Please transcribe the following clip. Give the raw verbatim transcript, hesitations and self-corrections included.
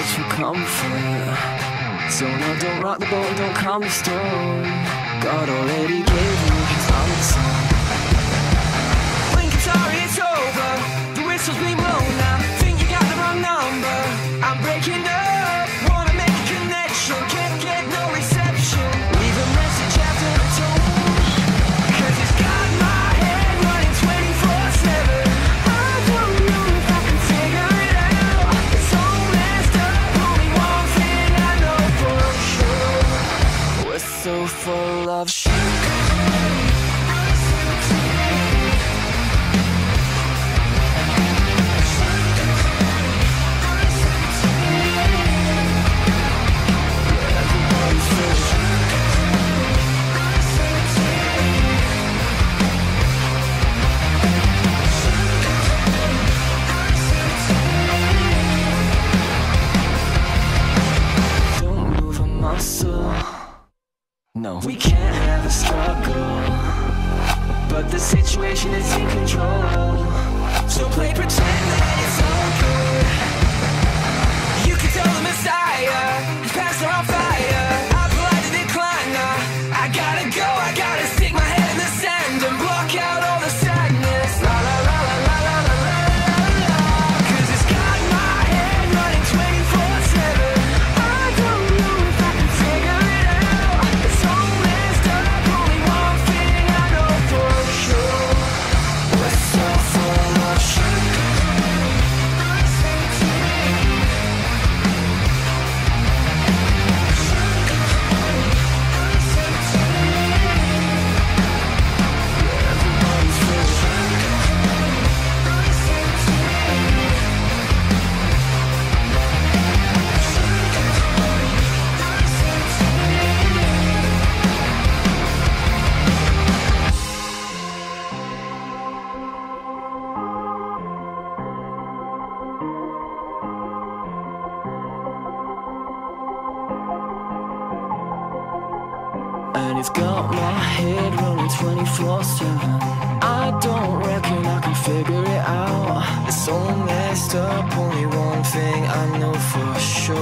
search for comfort. So no, don't rock the boat and don't calm the storm. God already gave you his answer. Blink and sorry, it's over. The whistle's been blown now. Think you got the wrong number. I'm breaking up. Wanna make a connection. Can't get no reception. Leave a message after the tone. Cause it's got my head running twenty-four seven. I don't know if I can figure it out. It's so messed up. Only one thing I know for sure. We're so full of shit. No, we can't have a struggle, but the situation is in control. So play pretend that it's all good. You can tell the Messiah his past are on fire. I politely decline now. I gotta go, I gotta stick my head in the sand and block out all the sadness. La la la la la la la la la. Cause it's got my head running twenty-four seven. I don't know if I can figure it out. It's so messed up, only one thing I know for sure. We're so full of shit. And it's got my head running twenty-four seven. I don't reckon I can figure it out. It's so messed up, only one thing I know for sure.